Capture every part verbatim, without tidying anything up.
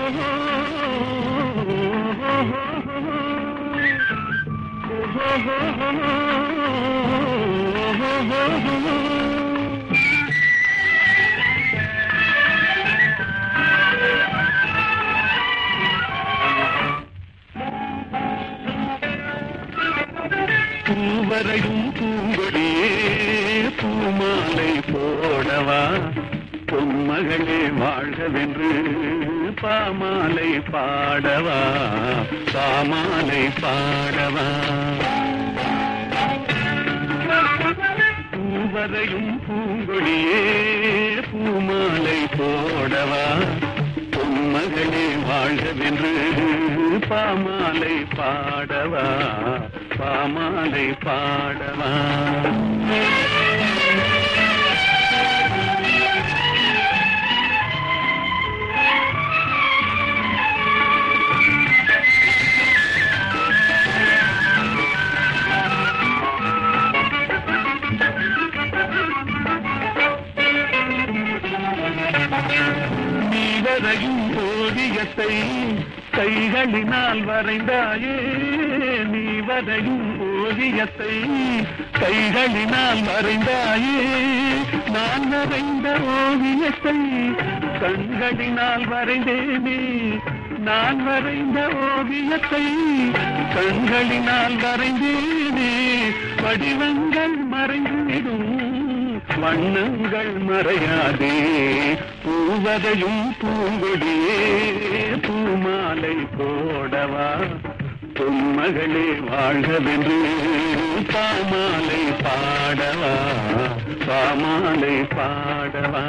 பூவரையும் பூங்கொடியே பூமாலை போடவா பொன்மகளே வாழ்கவென்று பாமாலை பாடவா பாமாலை பாடவா பூவரையும் பூங்கொடியே பூமாலை போடவா பொன்மகளே வாழ்கவென்று பாமாலை பாடவா பாமாலை பாடவா நீவரையும் ஓவியத்தை கைகளினால் வரைந்தாயே நீவரையும் ஓவியத்தை கைகளினால் வரைந்தாயே நான் வரைந்த ஓவியத்தை கண்களினால் வரைந்தேனே நான் வரைந்த ஓவியத்தை கண்களினால் வரைந்தேனே வடிவங்கள் மறைந்துவிடும் வண்ணங்கள் மறையாதே பூவரையும் பூங்கொடியே பூமாலை போடவா பொன்மகளே வாழ்கவென்று பாமாலை பாடவா பாமாலை பாடவா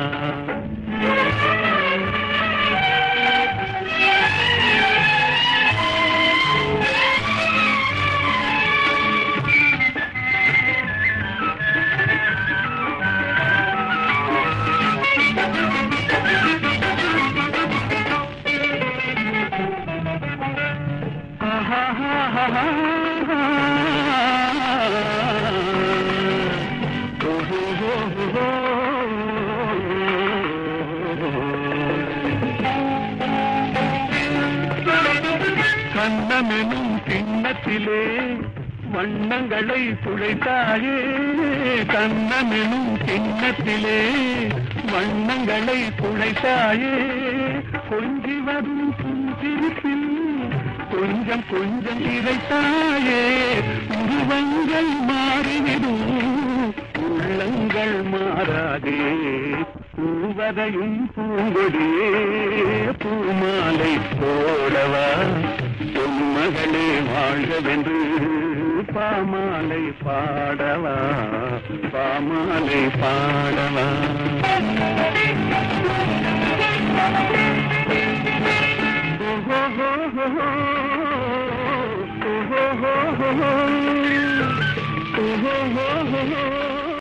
கண்ணமெனும் கிண்ணத்திலே வண்ணங்களை துளைத்தாயே கண்ணமெனும் கிண்ணத்திலே வண்ணங்களை துளைத்தாயே கொஞ்சி வரும் புஞ்சிருப்பில் கொஞ்சம் கொஞ்சம் இறைத்தாயே உருவங்கள் மாறிவிடும் உள்ளங்கள் மாறாதே பூவரையும் பூங்கொடியே பூமாலை போடவா பொன்மகளே வாழ்கவென்று பாமாலை பாடவா பாமாலை பாடவா ஓஹோ ஓஹோ ஓஹோ